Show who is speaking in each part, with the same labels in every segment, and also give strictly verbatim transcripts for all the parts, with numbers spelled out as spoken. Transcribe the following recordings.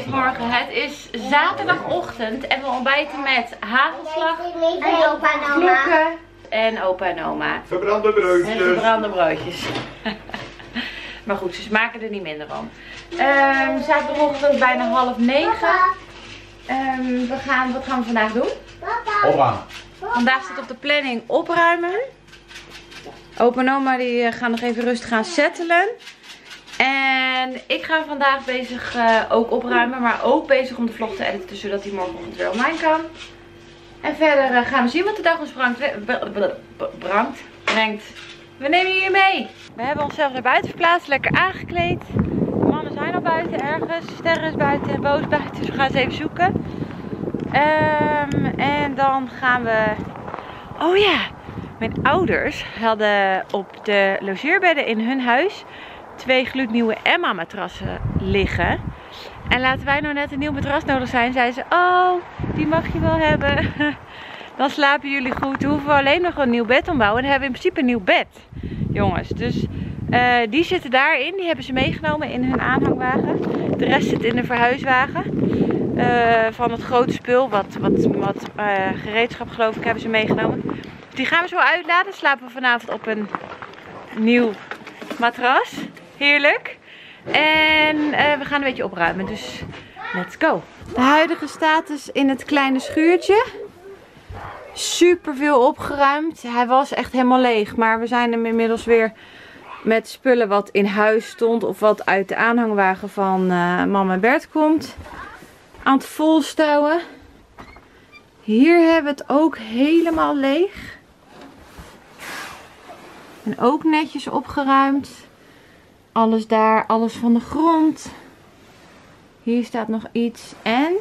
Speaker 1: deze morgen. Het is zaterdagochtend en we ontbijten met hagelslag,
Speaker 2: En opa en oma.
Speaker 1: vloeken en opa en oma.
Speaker 3: Verbrande broodjes.
Speaker 1: En verbrande broodjes. Maar goed, ze smaken er niet minder van. Um, zaterdagochtend bijna half negen. Um, we gaan, wat gaan we vandaag doen?
Speaker 3: Opruimen.
Speaker 1: Vandaag staat op de planning opruimen. Opa en oma die gaan nog even rustig gaan settelen. En ik ga vandaag bezig uh, ook opruimen, maar ook bezig om de vlog te editen, zodat die morgenochtend weer online kan. En verder uh, gaan we zien wat de dag ons brengt. Brengt. brengt. We nemen jullie mee. We hebben onszelf naar buiten verplaatst, lekker aangekleed. De mannen zijn al buiten ergens. Sterren is buiten en Boos buiten, dus we gaan ze even zoeken. Um, en dan gaan we... Oh ja, mijn ouders hadden op de logeerbedden in hun huis twee gloednieuwe Emma matrassen liggen. En laten wij nou net een nieuw matras nodig zijn, zeiden ze, oh, die mag je wel hebben. Dan slapen jullie goed. Dan hoeven we alleen nog een nieuw bed ombouwen. En dan hebben we in principe een nieuw bed, jongens. Dus uh, die zitten daarin. Die hebben ze meegenomen in hun aanhangwagen. De rest zit in de verhuiswagen. Uh, van het grote spul, wat, wat, wat uh, gereedschap geloof ik, hebben ze meegenomen. Die gaan we zo uitladen. Slapen we vanavond op een nieuw matras. Heerlijk. En uh, we gaan een beetje opruimen. Dus let's go. De huidige status in het kleine schuurtje. Super veel opgeruimd. Hij was echt helemaal leeg. Maar we zijn hem inmiddels weer met spullen wat in huis stond. Of wat uit de aanhangwagen van uh, mama en Bert komt. Aan het volstouwen. Hier hebben we het ook helemaal leeg. En ook netjes opgeruimd. Alles daar, alles van de grond. Hier staat nog iets. En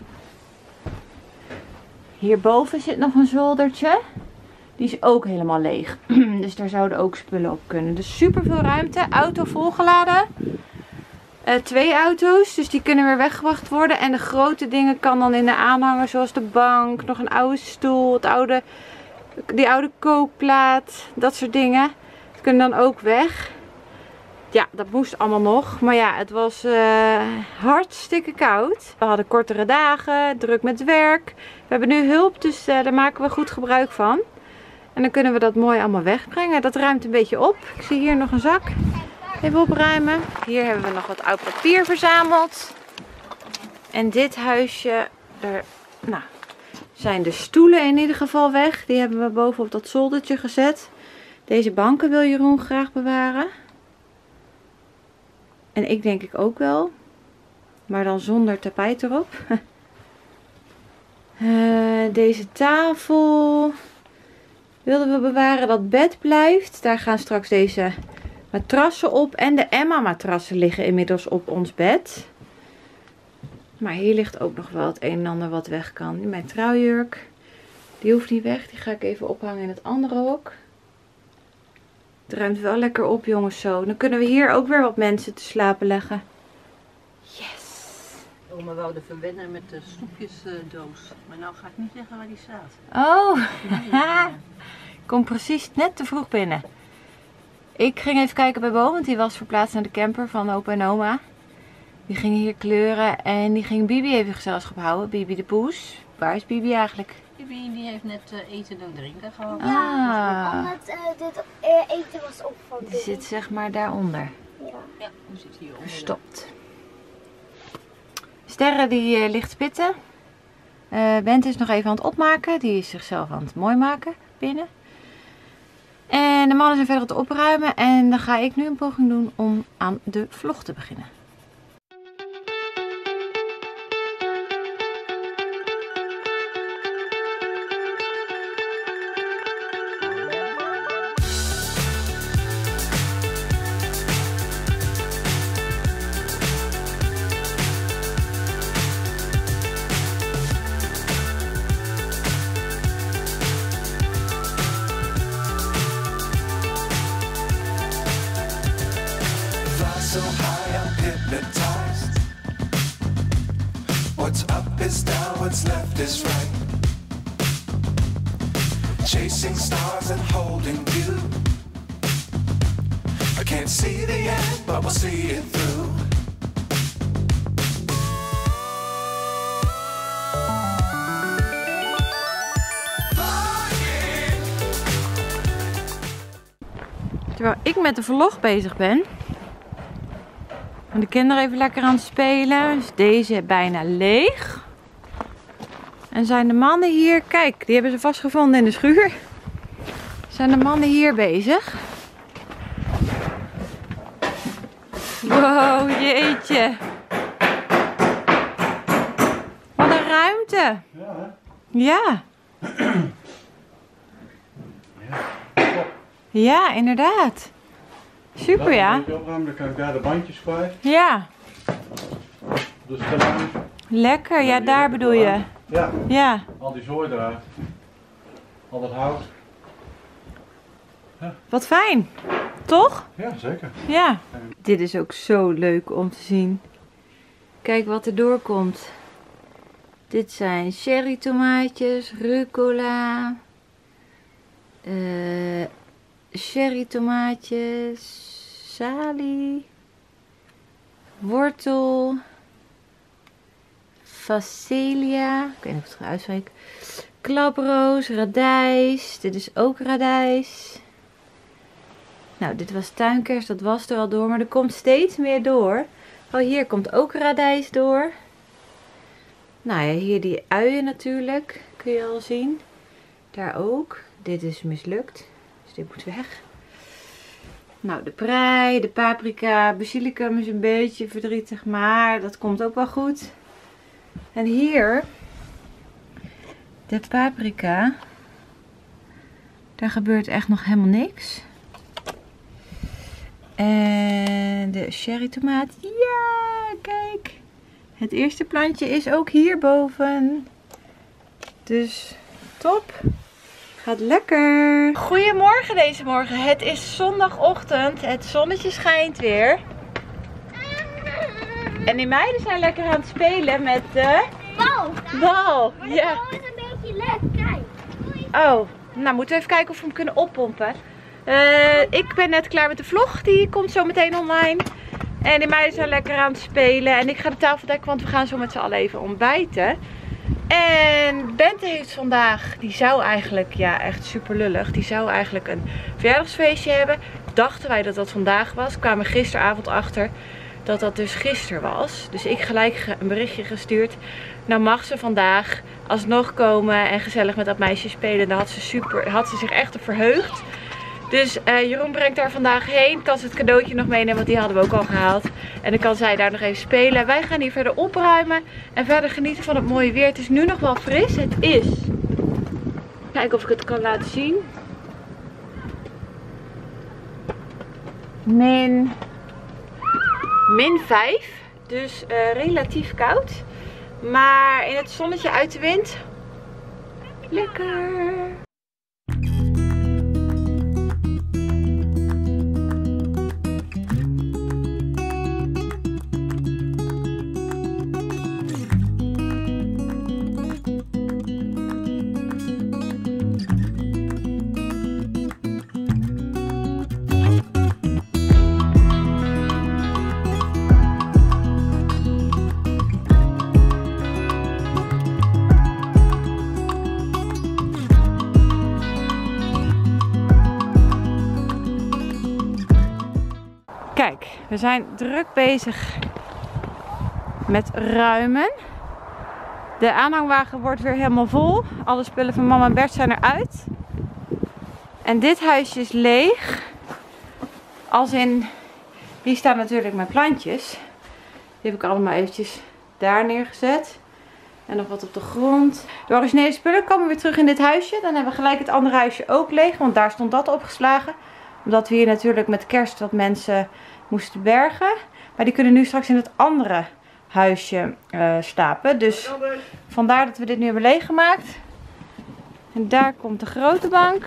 Speaker 1: hierboven zit nog een zoldertje. Die is ook helemaal leeg. Dus daar zouden ook spullen op kunnen. Dus super veel ruimte. Auto volgeladen. Uh, twee auto's. Dus die kunnen weer weggebracht worden. En de grote dingen kan dan in de aanhanger. Zoals de bank. Nog een oude stoel. Het oude, die oude kookplaat. Dat soort dingen. Die kunnen dan ook weg. Ja, dat moest allemaal nog. Maar ja, het was uh, hartstikke koud. We hadden kortere dagen, druk met werk. We hebben nu hulp, dus uh, daar maken we goed gebruik van. En dan kunnen we dat mooi allemaal wegbrengen. Dat ruimt een beetje op. Ik zie hier nog een zak. Even opruimen. Hier hebben we nog wat oud papier verzameld. En dit huisje, daar nou, zijn de stoelen in ieder geval weg. Die hebben we boven op dat zoldertje gezet. Deze banken wil Jeroen graag bewaren. En ik denk ik ook wel. Maar dan zonder tapijt erop. uh, deze tafel wilden we bewaren. Dat bed blijft. Daar gaan straks deze matrassen op. En de Emma matrassen liggen inmiddels op ons bed. Maar hier ligt ook nog wel het een en ander wat weg kan. Mijn trouwjurk. Die hoeft niet weg. Die ga ik even ophangen in het andere hok. Het ruimt wel lekker op, jongens, zo. Dan kunnen we hier ook weer wat mensen te slapen leggen. Yes!
Speaker 4: Oma wou er verwennen met de snoepjesdoos. Maar nou ga ik niet zeggen waar die staat.
Speaker 1: Oh! Ik kom precies net te vroeg binnen. Ik ging even kijken bij Bo, want die was verplaatst naar de camper van opa en oma. Die gingen hier kleuren en die ging Bibi even gezelschap houden. Bibi de poes. Waar is Bibi eigenlijk?
Speaker 4: Bibi die heeft net uh, eten en drinken gehad.
Speaker 1: Ah.
Speaker 2: Omdat uh, dit uh, eten was op van
Speaker 1: Die zit zeg maar daaronder.
Speaker 2: Ja.
Speaker 4: Ja, die zit hier onder.
Speaker 1: Verstopt. Sterren die uh, ligt spitten. Uh, Bent is nog even aan het opmaken. Die is zichzelf aan het mooi maken binnen. En de mannen zijn verder aan het opruimen. En dan ga ik nu een poging doen om aan de vlog te beginnen.
Speaker 5: So high I'm hypnotized. What's up is down, what's left is right. Chasing stars and holding you. I can't see the end, but we'll see it through.
Speaker 1: Terwijl ik met de vlog bezig ben. En de kinderen even lekker aan het spelen. Dus deze bijna leeg. En zijn de mannen hier, kijk, die hebben ze vastgevonden in de schuur. Zijn de mannen hier bezig. Wow, jeetje. Wat een ruimte.
Speaker 3: Ja, hè?
Speaker 1: Ja. Ja, inderdaad. Super, ja.
Speaker 3: Een beetje opruimen, dan kan ik daar de bandjes kwijt.
Speaker 1: Ja.
Speaker 3: Dus gedaan.
Speaker 1: Lekker, ja, daar bedoel je.
Speaker 3: Ja,
Speaker 1: Ja.
Speaker 3: al die zooi eruit. Al dat hout.
Speaker 1: Wat fijn. Toch?
Speaker 3: Ja, zeker.
Speaker 1: Ja. Dit is ook zo leuk om te zien. Kijk wat er doorkomt. Dit zijn cherry tomaatjes, rucola, uh, cherry tomaatjes, salie, wortel, facelia, ik weet niet of ik het ga uitspreken, klaproos, radijs, dit is ook radijs. Nou, dit was tuinkers, dat was er al door, maar er komt steeds meer door. Oh, hier komt ook radijs door. Nou ja, hier die uien natuurlijk, kun je al zien. Daar ook. Dit is mislukt, dus dit moet weg. Nou, de prei, de paprika, basilicum is een beetje verdrietig, maar dat komt ook wel goed. En hier, de paprika, daar gebeurt echt nog helemaal niks. En de cherry tomaat, ja, kijk. Het eerste plantje is ook hierboven. Dus top. Gaat lekker. Goedemorgen deze morgen. Het is zondagochtend. Het zonnetje schijnt weer. En die meiden zijn lekker aan het spelen met de
Speaker 2: Bal.
Speaker 1: bal.
Speaker 2: Maar de
Speaker 1: Ja.
Speaker 2: bal is een beetje lek, kijk.
Speaker 1: Oh, nou moeten we even kijken of we hem kunnen oppompen. Uh, ik ben net klaar met de vlog. Die komt zo meteen online. En die meiden zijn lekker aan het spelen. En ik ga de tafel dekken, want we gaan zo met z'n allen even ontbijten. En Bente heeft vandaag, die zou eigenlijk, ja echt super lullig. Die zou eigenlijk een verjaardagsfeestje hebben. Dachten wij dat dat vandaag was. Kwamen gisteravond achter dat dat dus gisteren was. Dus ik gelijk een berichtje gestuurd. Nou mag ze vandaag alsnog komen en gezellig met dat meisje spelen. Daar had ze, super, had ze zich echt op verheugd. Dus uh, Jeroen brengt daar vandaag heen. Kan ze het cadeautje nog meenemen, want die hadden we ook al gehaald. En dan kan zij daar nog even spelen. Wij gaan hier verder opruimen en verder genieten van het mooie weer. Het is nu nog wel fris. Het is... Kijken of ik het kan laten zien. Min... Min vijf. Dus uh, relatief koud. Maar in het zonnetje uit de wind. Lekker. Kijk, we zijn druk bezig met ruimen. De aanhangwagen wordt weer helemaal vol. Alle spullen van mama en Bert zijn eruit. En dit huisje is leeg. Als in, hier staan natuurlijk mijn plantjes. Die heb ik allemaal eventjes daar neergezet. En nog wat op de grond. De originele spullen komen weer terug in dit huisje. Dan hebben we gelijk het andere huisje ook leeg. Want daar stond dat opgeslagen. Omdat we hier natuurlijk met kerst wat mensen moesten bergen. Maar die kunnen nu straks in het andere huisje uh, slapen. Dus vandaar dat we dit nu hebben leeggemaakt. En daar komt de grote bank.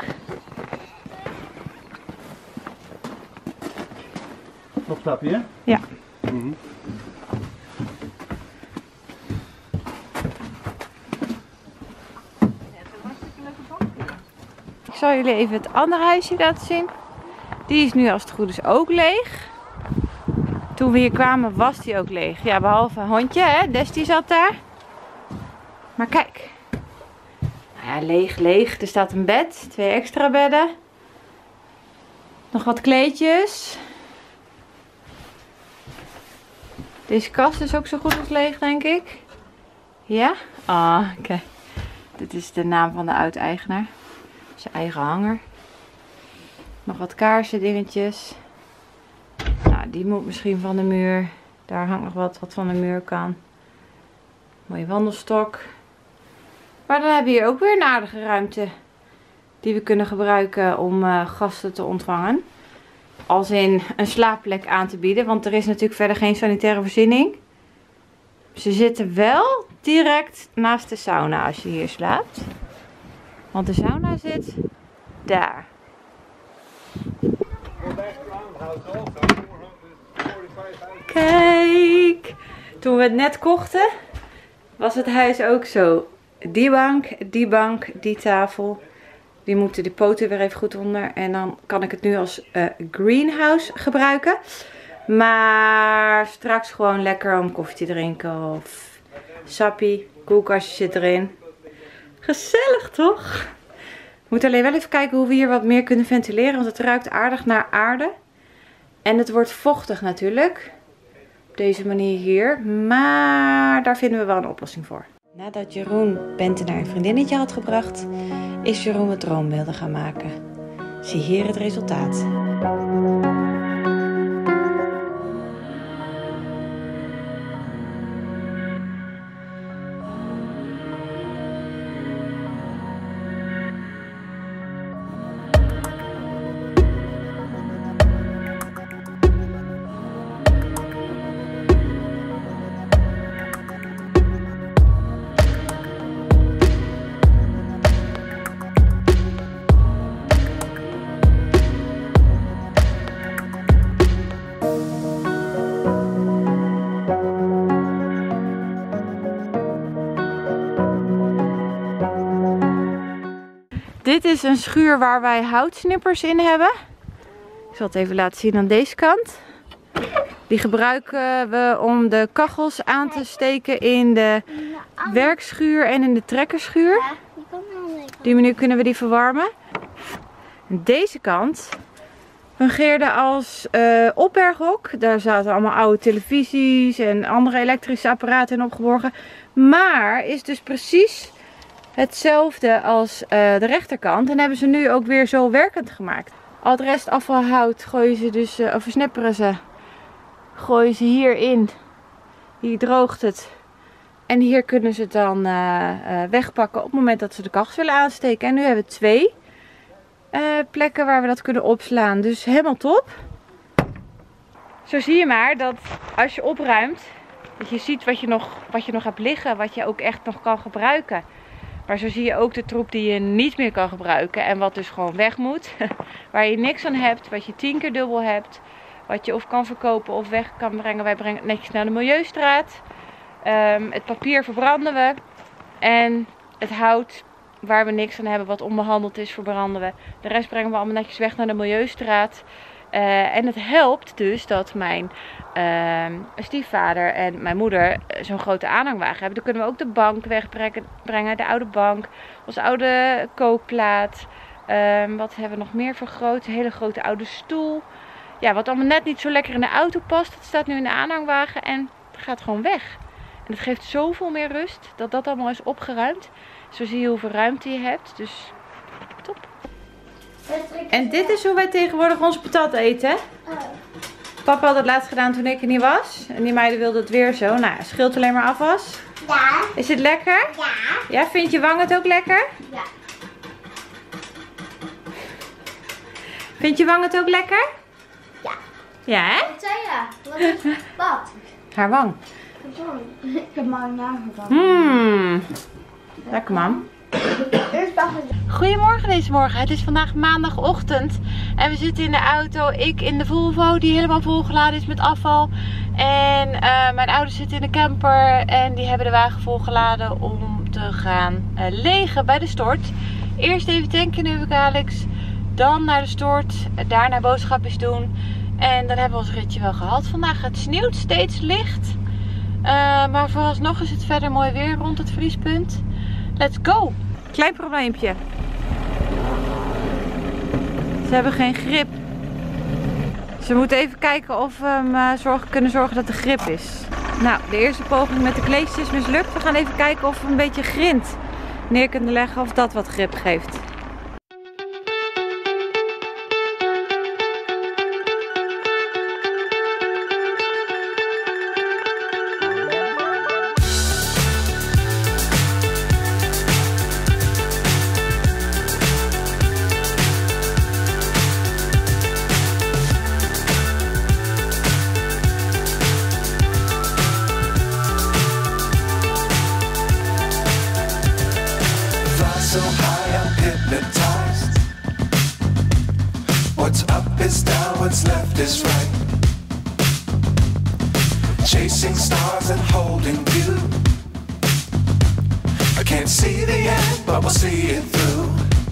Speaker 3: Opstapje, hè?
Speaker 1: Ja.
Speaker 3: Mm-hmm.
Speaker 1: Ik zal jullie even het andere huisje laten zien. Die is nu als het goed is ook leeg. Toen we hier kwamen was die ook leeg. Ja, behalve een hondje, hè. Desti zat daar. Maar kijk. Nou ja, leeg, leeg. Er staat een bed. Twee extra bedden. Nog wat kleedjes. Deze kast is ook zo goed als leeg, denk ik. Ja? Ah, oké. Okay. Dit is de naam van de oud-eigenaar. Zijn eigen hanger. Nog wat kaarsen dingetjes. Nou, die moet misschien van de muur. Daar hangt nog wat wat van de muur kan. Mooie wandelstok. Maar dan hebben we hier ook weer een aardige ruimte. Die we kunnen gebruiken om uh, gasten te ontvangen. Als in een slaapplek aan te bieden. Want er is natuurlijk verder geen sanitaire voorziening. Ze zitten wel direct naast de sauna als je hier slaapt. Want de sauna zit daar. Kijk! Toen we het net kochten, was het huis ook zo. Die bank, die bank, die tafel. Die moeten de poten weer even goed onder. En dan kan ik het nu als uh, greenhouse gebruiken. Maar straks gewoon lekker om koffie te drinken of sappie. Koelkastje zit erin. Gezellig toch? We moeten alleen wel even kijken hoe we hier wat meer kunnen ventileren. Want het ruikt aardig naar aarde. En het wordt vochtig natuurlijk. Op deze manier hier. Maar daar vinden we wel een oplossing voor. Nadat Jeroen Bente naar een vriendinnetje had gebracht, is Jeroen wat droombeelden gaan maken. Zie hier het resultaat. Dit is een schuur waar wij houtsnippers in hebben. Ik zal het even laten zien aan deze kant. Die gebruiken we om de kachels aan te steken in de werkschuur en in de trekkerschuur. Op die manier kunnen we die verwarmen. Deze kant fungeerde als uh, opberghok. Daar zaten allemaal oude televisies en andere elektrische apparaten in opgeborgen. Maar is dus precies hetzelfde als uh, de rechterkant. En hebben ze nu ook weer zo werkend gemaakt. Al het rest afvalhout gooien ze dus, uh, of versnipperen ze. Gooien ze hierin. Hier droogt het. En hier kunnen ze het dan uh, uh, wegpakken op het moment dat ze de kachels willen aansteken. En nu hebben we twee uh, plekken waar we dat kunnen opslaan. Dus helemaal top. Zo zie je maar dat als je opruimt, dat je ziet wat je nog, wat je nog hebt liggen. Wat je ook echt nog kan gebruiken. Maar zo zie je ook de troep die je niet meer kan gebruiken. En wat dus gewoon weg moet. Waar je niks aan hebt. Wat je tien keer dubbel hebt. Wat je of kan verkopen of weg kan brengen. Wij brengen het netjes naar de Milieustraat. Um, het papier verbranden we. En het hout waar we niks aan hebben. Wat onbehandeld is, verbranden we. De rest brengen we allemaal netjes weg naar de Milieustraat. Uh, en het helpt dus dat mijn uh, stiefvader en mijn moeder zo'n grote aanhangwagen hebben. Dan kunnen we ook de bank wegbrengen, de oude bank, onze oude kookplaat. Uh, wat hebben we nog meer vergroot? Een hele grote oude stoel. Ja, wat allemaal net niet zo lekker in de auto past, dat staat nu in de aanhangwagen en het gaat gewoon weg. En het geeft zoveel meer rust dat dat allemaal is opgeruimd. Zo zie je hoeveel ruimte je hebt, dus top. En dit is hoe wij tegenwoordig onze patat eten. Papa had het laatst gedaan toen ik er niet was. En die meiden wilden het weer zo. Nou, het scheelt alleen maar afwas.
Speaker 2: Ja.
Speaker 1: Is het lekker?
Speaker 2: Ja.
Speaker 1: Ja, vind je wang het ook lekker?
Speaker 2: Ja.
Speaker 1: Vind je wang het ook lekker?
Speaker 2: Ja.
Speaker 1: Ja, hè?
Speaker 2: Wat zei je? Wat is wat?
Speaker 1: Haar wang.
Speaker 2: Ik heb mijn naam gedaan.
Speaker 1: Mmm. Lekker, mam. Goedemorgen deze morgen. Het is vandaag maandagochtend en we zitten in de auto. Ik in de Volvo die helemaal volgeladen is met afval. En uh, mijn ouders zitten in de camper en die hebben de wagen volgeladen om te gaan uh, legen bij de stort. Eerst even tanken in Alex, dan naar de stort, daarna boodschapjes doen. En dan hebben we ons ritje wel gehad vandaag. Het sneeuwt steeds licht, uh, maar vooralsnog is het verder mooi weer rond het vriespunt. Let's go! Klein probleempje. Ze hebben geen grip Dus we moeten even kijken of we hem uh, zorgen, kunnen zorgen dat de grip is. Nou, de eerste poging met de kleedjes is mislukt. We gaan even kijken of we een beetje grind neer kunnen leggen of dat wat grip geeft.
Speaker 5: So high I'm hypnotized. What's up is down, what's left is right. Chasing stars and holding you. I can't see the end, but we'll see it through.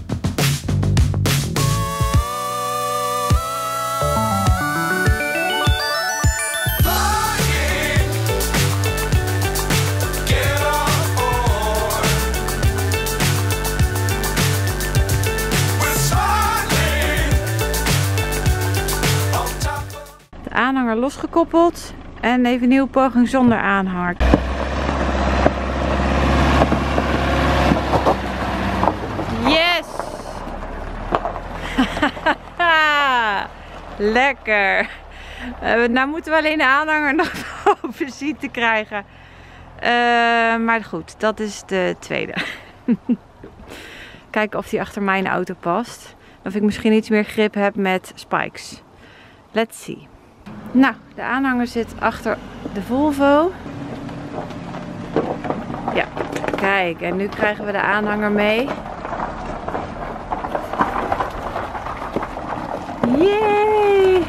Speaker 1: Aanhanger losgekoppeld en even een nieuwe poging zonder aanhanger. Yes! Lekker! Uh, nou moeten we alleen de aanhanger nog boven zien te krijgen. Uh, maar goed, dat is de tweede. Kijken of die achter mijn auto past. Of ik misschien iets meer grip heb met spikes. Let's see. Nou, de aanhanger zit achter de Volvo. Ja, kijk. En nu krijgen we de aanhanger mee. Yay!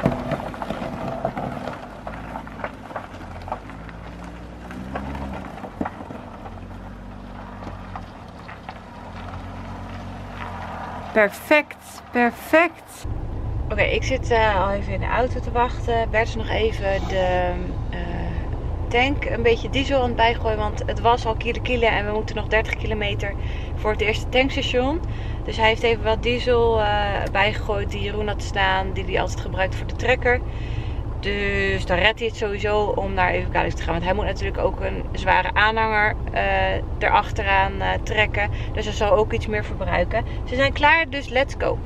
Speaker 1: Perfect, perfect. Oké, okay, ik zit uh, al even in de auto te wachten. Bert is nog even de uh, tank een beetje diesel aan het bijgooien. Want het was al kilo kilo en we moeten nog dertig kilometer voor het eerste tankstation. Dus hij heeft even wat diesel uh, bijgegooid die Jeroen had staan. Die hij altijd gebruikt voor de trekker. Dus dan redt hij het sowieso om naar Evenkalis te gaan. Want hij moet natuurlijk ook een zware aanhanger uh, erachteraan uh, trekken. Dus dat zal ook iets meer verbruiken. Ze zijn klaar, dus let's go.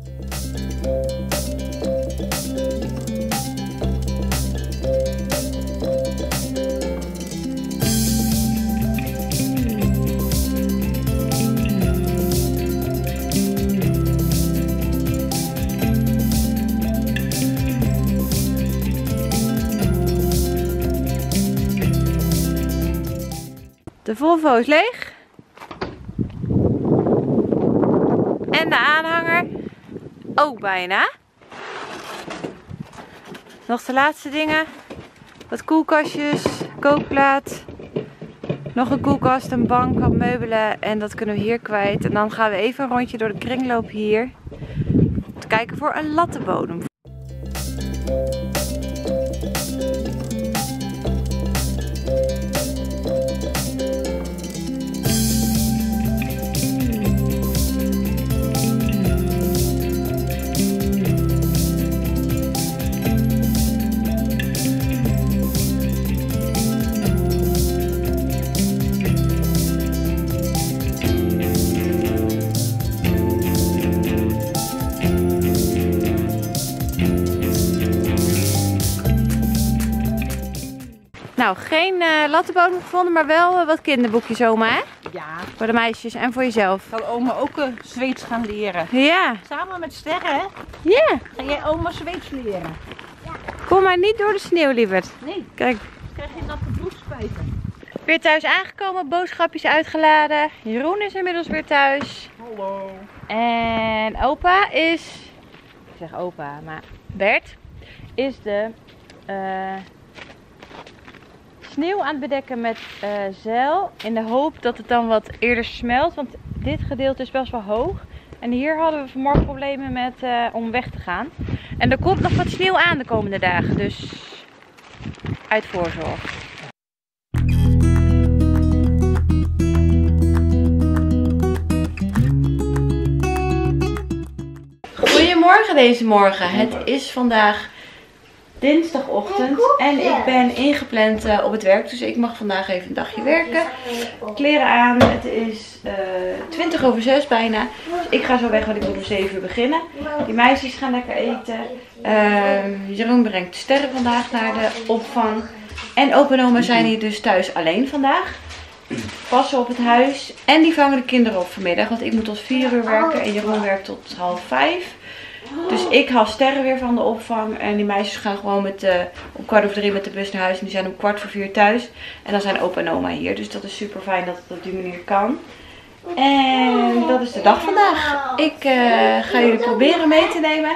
Speaker 1: De Volvo is leeg. En de aanhanger ook bijna. Nog de laatste dingen. Wat koelkastjes, kookplaat. Nog een koelkast, een bank, wat meubelen. En dat kunnen we hier kwijt. En dan gaan we even een rondje door de kringloop hier. Te kijken voor een lattenbodem. Nou, geen uh, lattenbodem gevonden, maar wel uh, wat kinderboekjes, oma, hè?
Speaker 4: Ja.
Speaker 1: Voor de meisjes en voor jezelf.
Speaker 4: Zal oma ook uh, Zweeds gaan leren?
Speaker 1: Ja.
Speaker 4: Samen met Sterren, hè?
Speaker 1: Ja.
Speaker 4: Ga jij oma Zweeds leren?
Speaker 2: Ja.
Speaker 1: Kom maar niet door de sneeuw, lieverd.
Speaker 4: Nee.
Speaker 1: Kijk.
Speaker 4: Dan krijg je natte broekspijpen.
Speaker 1: Weer thuis aangekomen, boodschapjes uitgeladen. Jeroen is inmiddels weer thuis.
Speaker 3: Hallo.
Speaker 1: En opa is, ik zeg opa, maar Bert is de uh, sneeuw aan het bedekken met uh, zeil. In de hoop dat het dan wat eerder smelt, want dit gedeelte is best wel hoog. En hier hadden we vanmorgen problemen met, uh, om weg te gaan. En er komt nog wat sneeuw aan de komende dagen, dus uit voorzorg. Goedemorgen Goedemorgen deze morgen. Het is vandaag dinsdagochtend en ik ben ingepland uh, op het werk. Dus ik mag vandaag even een dagje werken. Kleren aan. Het is uh, twintig over zes bijna. Dus ik ga zo weg, want ik moet om zeven uur beginnen. Die meisjes gaan lekker eten. Uh, Jeroen brengt de sterren vandaag naar de opvang. En opa en oma zijn hier dus thuis alleen vandaag. Passen op het huis. En die vangen de kinderen op vanmiddag. Want ik moet tot vier uur werken en Jeroen werkt tot half vijf. Dus ik haal sterren weer van de opvang. En die meisjes gaan gewoon met de, om kwart over drie met de bus naar huis. En die zijn om kwart voor vier thuis. En dan zijn opa en oma hier. Dus dat is super fijn dat het op die manier kan. En dat is de dag vandaag. Ik uh, ga jullie proberen mee te nemen.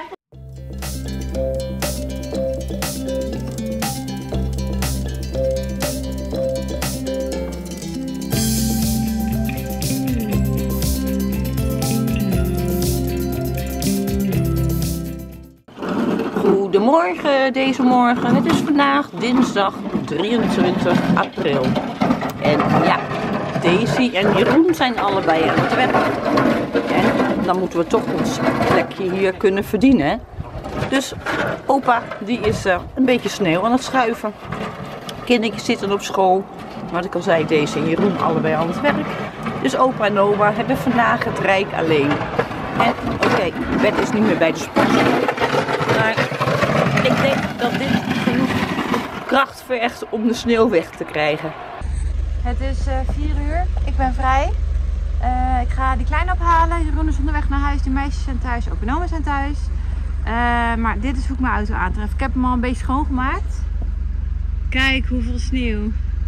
Speaker 4: Goedemorgen deze morgen. Het is vandaag dinsdag drieëntwintig april. En ja, Daisy en Jeroen zijn allebei aan het werk. En dan moeten we toch ons plekje hier kunnen verdienen. Dus opa die is uh, een beetje sneeuw aan het schuiven. Kindertjes zitten op school. Wat ik al zei, Daisy en Jeroen allebei aan het werk. Dus opa en oma hebben vandaag het rijk alleen. En oké, okay, Bert is niet meer bij de sport. Maar ik denk dat dit genoeg kracht vergt om de sneeuw weg te krijgen.
Speaker 1: Het is uh, vier uur. Ik ben vrij. Uh, ik ga die kleine ophalen. Jeroen is onderweg naar huis. De meisjes zijn thuis. Opa en oma zijn thuis. Uh, maar dit is hoe ik mijn auto aantref. Ik heb hem al een beetje schoongemaakt. Kijk hoeveel sneeuw.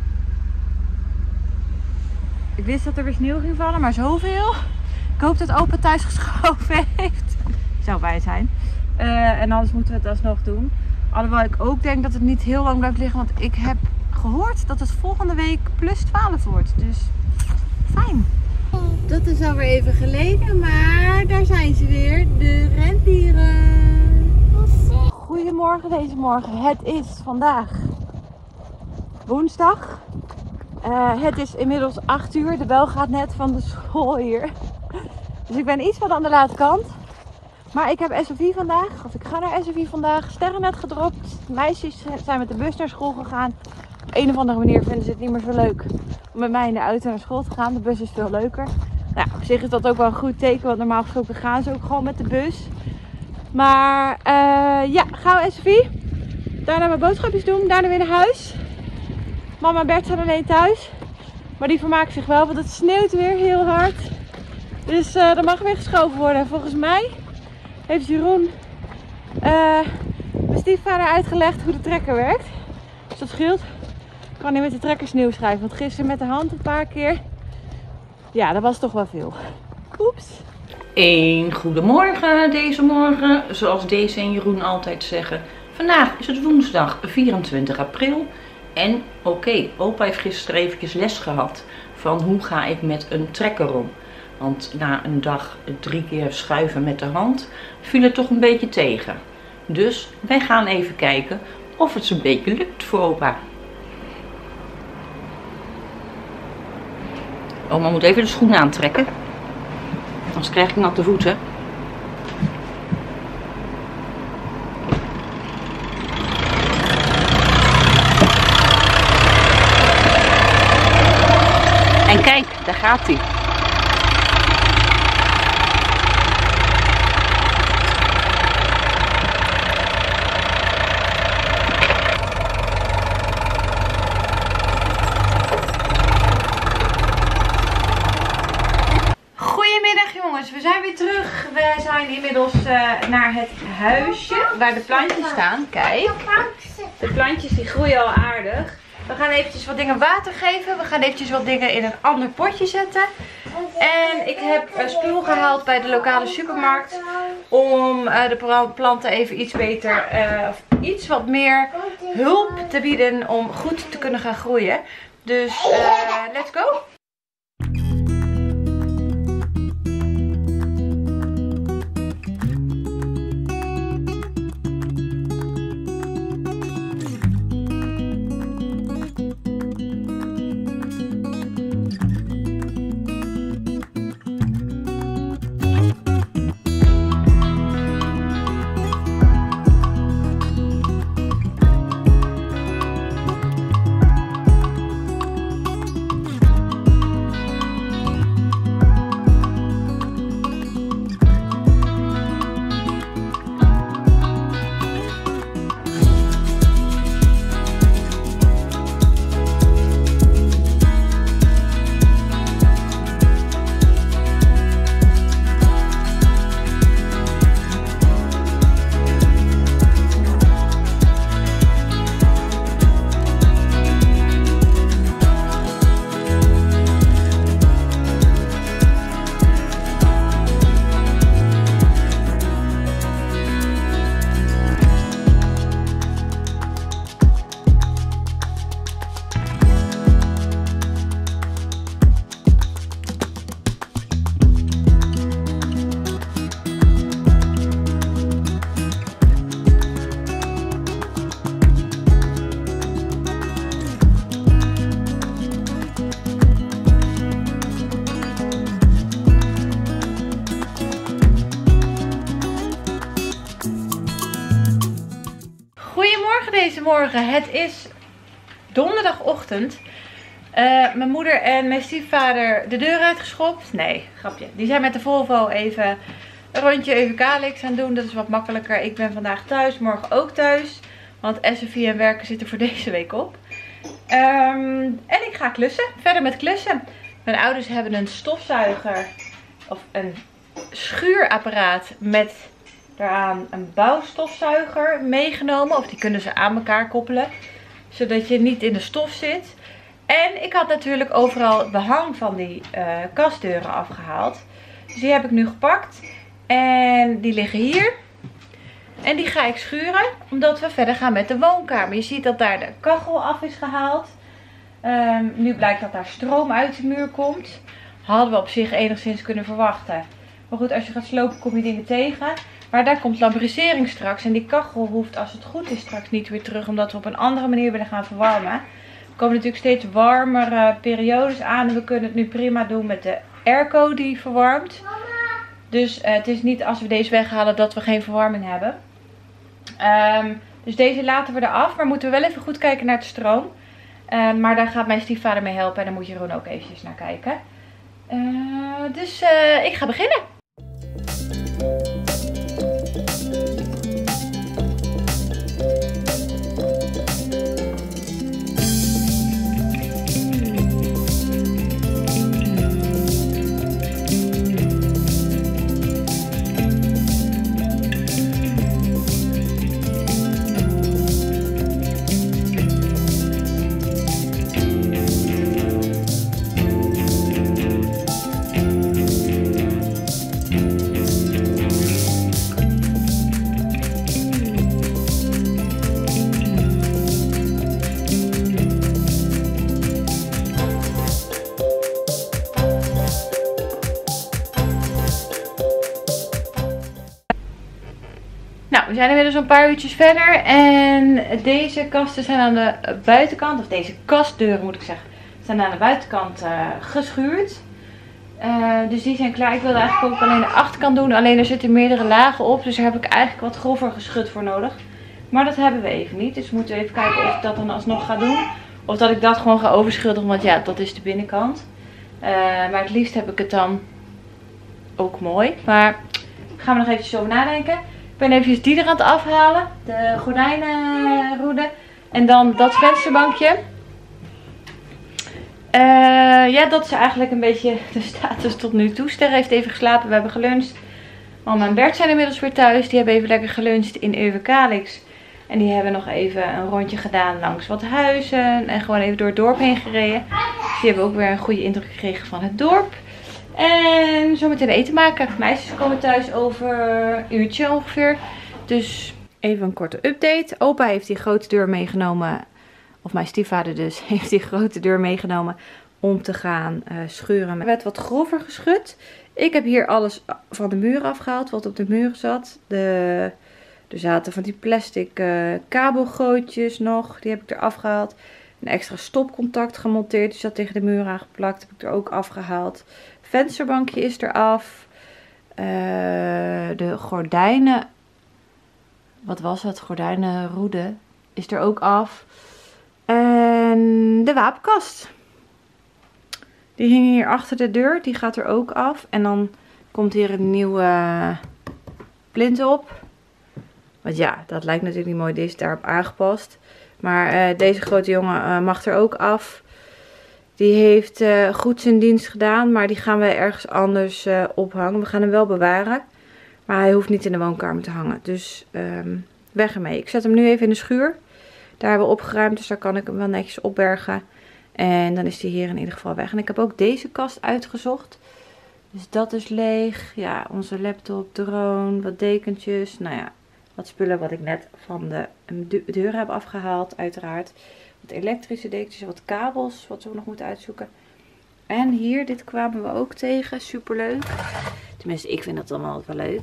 Speaker 1: Ik wist dat er weer sneeuw ging vallen, maar zoveel. Ik hoop dat opa thuis geschoven heeft. Zou bij zijn. Uh, en anders moeten we het alsnog doen. Alhoewel ik ook denk dat het niet heel lang blijft liggen. Want ik heb gehoord dat het volgende week plus twaalf wordt. Dus fijn. Dat is alweer even geleden. Maar daar zijn ze weer. De rendieren. Goedemorgen deze morgen. Het is vandaag woensdag. Uh, het is inmiddels acht uur. De bel gaat net van de school hier. Dus ik ben iets wat aan de late kant. Maar ik heb S O V vandaag, of ik ga naar S O V vandaag, sterren net gedropt. De meisjes zijn met de bus naar school gegaan. Op een of andere manier vinden ze het niet meer zo leuk om met mij in de auto naar school te gaan. De bus is veel leuker. Nou, op zich is dat ook wel een goed teken, want normaal gesproken gaan ze ook gewoon met de bus. Maar uh, ja, gaan we S O V. Daarna mijn boodschapjes doen, daarna weer naar huis. Mama en Bert zijn alleen thuis. Maar die vermaken zich wel, want het sneeuwt weer heel hard. Dus uh, er mag weer geschoven worden. Volgens mij heeft Jeroen uh, mijn stiefvader uitgelegd hoe de trekker werkt. Dus dat scheelt. Ik kan niet met de trekker sneeuw schrijven. Want gisteren met de hand een paar keer. Ja, dat was toch wel veel. Oeps.
Speaker 4: Een goedemorgen deze morgen. Zoals Daisy en Jeroen altijd zeggen. Vandaag is het woensdag vierentwintig april. En oké, okay, opa heeft gisteren eventjes les gehad. Van hoe ga ik met een trekker om. Want na een dag drie keer schuiven met de hand viel het toch een beetje tegen. Dus wij gaan even kijken of het een beetje lukt voor opa. Oma moet even de schoenen aantrekken. Anders krijg ik natte voeten. En kijk, daar gaat hij.
Speaker 1: We zijn weer terug. We zijn inmiddels uh, naar het huisje waar de plantjes staan. Kijk, de plantjes die groeien al aardig. We gaan eventjes wat dingen water geven. We gaan eventjes wat dingen in een ander potje zetten. En ik heb uh, spul gehaald bij de lokale supermarkt. Om uh, de planten even iets beter, uh, of iets wat meer hulp te bieden om goed te kunnen gaan groeien. Dus uh, let's go! deze morgen. Het is donderdagochtend. Uh, mijn moeder en mijn stiefvader de deur uitgeschopt. Nee, grapje. Die zijn met de Volvo even een rondje Eukalix aan het doen. Dat is wat makkelijker. Ik ben vandaag thuis, morgen ook thuis. Want S F I en werken zitten voor deze week op. Um, en ik ga klussen. Verder met klussen. Mijn ouders hebben een stofzuiger. Of een schuurapparaat met daaraan een bouwstofzuiger meegenomen. Of die kunnen ze aan elkaar koppelen. Zodat je niet in de stof zit. En ik had natuurlijk overal het behang van die uh, kastdeuren afgehaald. Dus die heb ik nu gepakt. En die liggen hier. En die ga ik schuren. Omdat we verder gaan met de woonkamer. Je ziet dat daar de kachel af is gehaald. Um, nu blijkt dat daar stroom uit de muur komt. Hadden we op zich enigszins kunnen verwachten. Maar goed, als je gaat slopen kom je dingen tegen. Maar daar komt lambrisering straks. En die kachel hoeft als het goed is straks niet weer terug. Omdat we op een andere manier willen gaan verwarmen. Er komen natuurlijk steeds warmere periodes aan. En we kunnen het nu prima doen met de airco die verwarmt. Dus uh, het is niet als we deze weghalen dat we geen verwarming hebben. Um, dus deze laten we eraf. Maar moeten we wel even goed kijken naar de stroom. Uh, maar daar gaat mijn stiefvader mee helpen. En daar moet Jeroen ook eventjes naar kijken. Uh, dus uh, ik ga beginnen. Nou, we zijn inmiddels een paar uurtjes verder en deze kasten zijn aan de buitenkant, of deze kastdeuren moet ik zeggen, zijn aan de buitenkant uh, geschuurd. Uh, dus die zijn klaar. Ik wilde eigenlijk ook alleen de achterkant doen, alleen er zitten meerdere lagen op, dus daar heb ik eigenlijk wat grover geschut voor nodig. Maar dat hebben we even niet, dus we moeten even kijken of ik dat dan alsnog ga doen. Of dat ik dat gewoon ga overschilderen, want ja, dat is de binnenkant. Uh, maar het liefst heb ik het dan ook mooi, maar daar gaan we nog eventjes over nadenken. Ik ben eventjes die er aan het afhalen. De gordijnenroede. En dan dat vensterbankje. Uh, ja, dat is eigenlijk een beetje de status tot nu toe. Ster heeft even geslapen. We hebben geluncht. Mama en Bert zijn inmiddels weer thuis. Die hebben even lekker geluncht in Eukalix. En die hebben nog even een rondje gedaan langs wat huizen. En gewoon even door het dorp heen gereden. Dus die hebben ook weer een goede indruk gekregen van het dorp. En zo meteen eten maken. Meisjes komen thuis over een uurtje ongeveer. Dus even een korte update. Opa heeft die grote deur meegenomen. Of mijn stiefvader dus. Heeft die grote deur meegenomen. Om te gaan uh, schuren. Er werd wat grover geschud. Ik heb hier alles van de muur afgehaald. Wat op de muur zat. De, er zaten van die plastic uh, kabelgootjes nog. Die heb ik er afgehaald. Een extra stopcontact gemonteerd. Die zat tegen de muur aangeplakt. Heb ik er ook afgehaald. Vensterbankje is eraf. Uh, de gordijnen. Wat was het? Gordijnenroede is er ook af. En de wapenkast. Die hing hier achter de deur. Die gaat er ook af. En dan komt hier een nieuwe plint op. Want ja, dat lijkt natuurlijk niet mooi. Deze is daarop aangepast. Maar uh, deze grote jongen uh, mag er ook af. Die heeft uh, goed zijn dienst gedaan, maar die gaan we ergens anders uh, ophangen. We gaan hem wel bewaren, maar hij hoeft niet in de woonkamer te hangen. Dus um, weg ermee. Ik zet hem nu even in de schuur. Daar hebben we opgeruimd, dus daar kan ik hem wel netjes opbergen. En dan is hij hier in ieder geval weg. En ik heb ook deze kast uitgezocht. Dus dat is leeg. Ja, onze laptop, drone, wat dekentjes. Nou ja, wat spullen wat ik net van de deur heb afgehaald, uiteraard. Wat elektrische dekentjes, wat kabels, wat we nog moeten uitzoeken. En hier, dit kwamen we ook tegen. Superleuk. Tenminste, ik vind dat dan altijd wel leuk.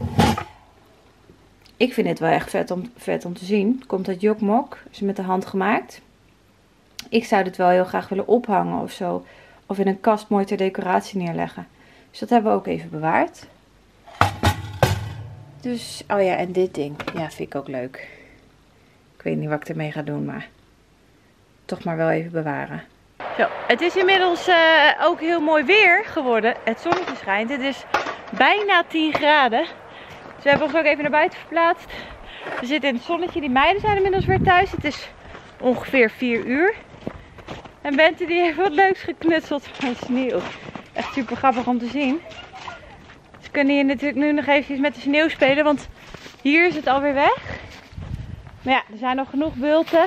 Speaker 1: Ik vind dit wel echt vet om, vet om te zien. Het komt uit Jokmok. Is met de hand gemaakt. Ik zou dit wel heel graag willen ophangen of zo. Of in een kast mooi ter decoratie neerleggen. Dus dat hebben we ook even bewaard. Dus, oh ja, en dit ding. Ja, vind ik ook leuk. Ik weet niet wat ik ermee ga doen, maar toch maar wel even bewaren. Zo, het is inmiddels uh, ook heel mooi weer geworden. Het zonnetje schijnt. Het is bijna tien graden. Dus we hebben ons ook even naar buiten verplaatst. We zitten in het zonnetje. Die meiden zijn inmiddels weer thuis. Het is ongeveer vier uur. En Bente die heeft wat leuks geknutseld van sneeuw. Echt super grappig om te zien. Ze kunnen hier natuurlijk nu nog eventjes met de sneeuw spelen. Want hier is het alweer weg. Maar ja, er zijn nog genoeg bulten.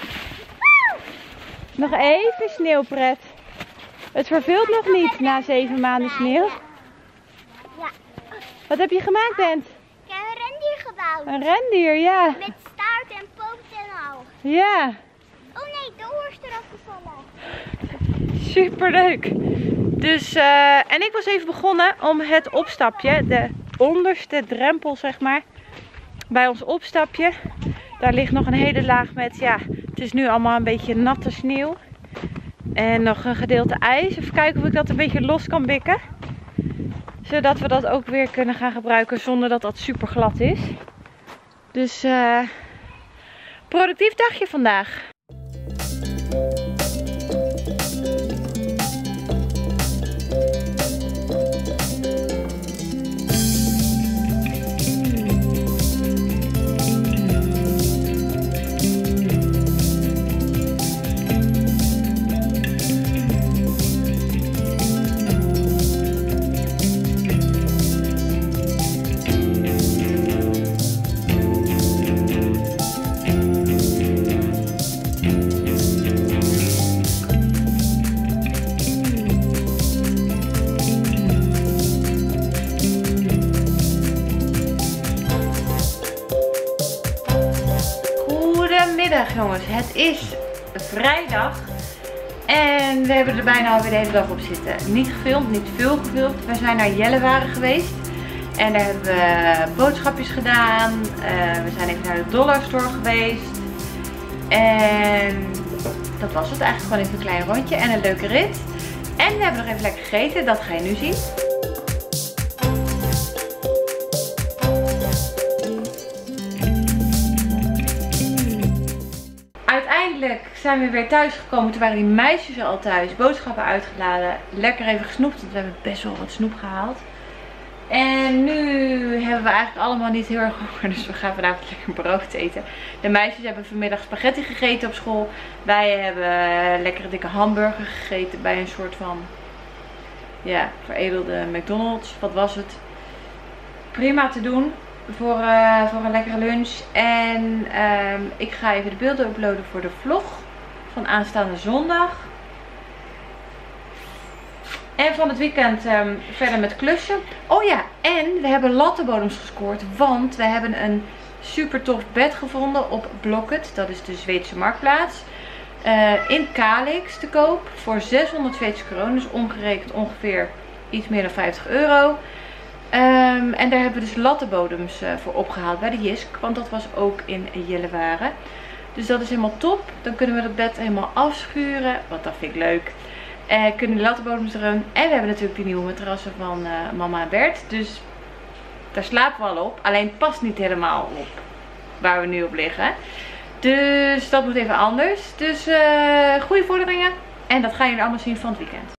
Speaker 1: Nog even sneeuwpret. Het verveelt nog niet na zeven maanden sneeuw.
Speaker 2: Ja.
Speaker 1: Wat heb je gemaakt, Bent?
Speaker 2: Ik heb een rendier gebouwd.
Speaker 1: Een rendier, ja.
Speaker 2: Met staart en poot en al.
Speaker 1: Ja.
Speaker 2: Oh nee, de oor is eraf gevallen.
Speaker 1: Super leuk. Dus, uh, en ik was even begonnen om het opstapje, de onderste drempel zeg maar, bij ons opstapje. Daar ligt nog een hele laag met, ja, het is nu allemaal een beetje natte sneeuw. En nog een gedeelte ijs. Even kijken of ik dat een beetje los kan bikken. Zodat we dat ook weer kunnen gaan gebruiken zonder dat dat super glad is. Dus, uh, productief dagje vandaag. Goedemiddag jongens, het is vrijdag en we hebben er bijna alweer de hele dag op zitten. Niet gefilmd, niet veel gefilmd. We zijn naar Jellewaren geweest en daar hebben we boodschapjes gedaan. Uh, we zijn even naar de Dollar Store geweest en dat was het eigenlijk, gewoon even een klein rondje en een leuke rit. En we hebben nog even lekker gegeten, dat ga je nu zien. Uiteindelijk zijn we weer thuis gekomen. Toen waren die meisjes al thuis. Boodschappen uitgeladen. Lekker even gesnoept. Want we hebben best wel wat snoep gehaald. En nu hebben we eigenlijk allemaal niet heel erg honger. Dus we gaan vanavond lekker brood eten. De meisjes hebben vanmiddag spaghetti gegeten op school. Wij hebben lekkere dikke hamburger gegeten. Bij een soort van, ja, veredelde McDonald's. Wat was het? Prima te doen. Voor, uh, voor een lekkere lunch. En um, ik ga even de beelden uploaden voor de vlog van aanstaande zondag. En van het weekend um, verder met klussen. Oh ja, en we hebben lattenbodems gescoord. Want we hebben een super tof bed gevonden op Blocket. Dat is de Zweedse marktplaats. Uh, in Kalix te koop voor zeshonderd Zweedse kronen. Dus omgerekend ongeveer iets meer dan vijftig euro. Um, en daar hebben we dus lattenbodems uh, voor opgehaald bij de Jisk. Want dat was ook in Jellewaren. Dus dat is helemaal top. Dan kunnen we dat bed helemaal afschuren. Want dat vind ik leuk. Uh, kunnen de lattenbodems erin. En we hebben natuurlijk die nieuwe matrassen van uh, mama en Bert. Dus daar slapen we al op. Alleen het past niet helemaal op waar we nu op liggen. Dus dat moet even anders. Dus uh, goede vorderingen. En dat gaan jullie allemaal zien van het weekend.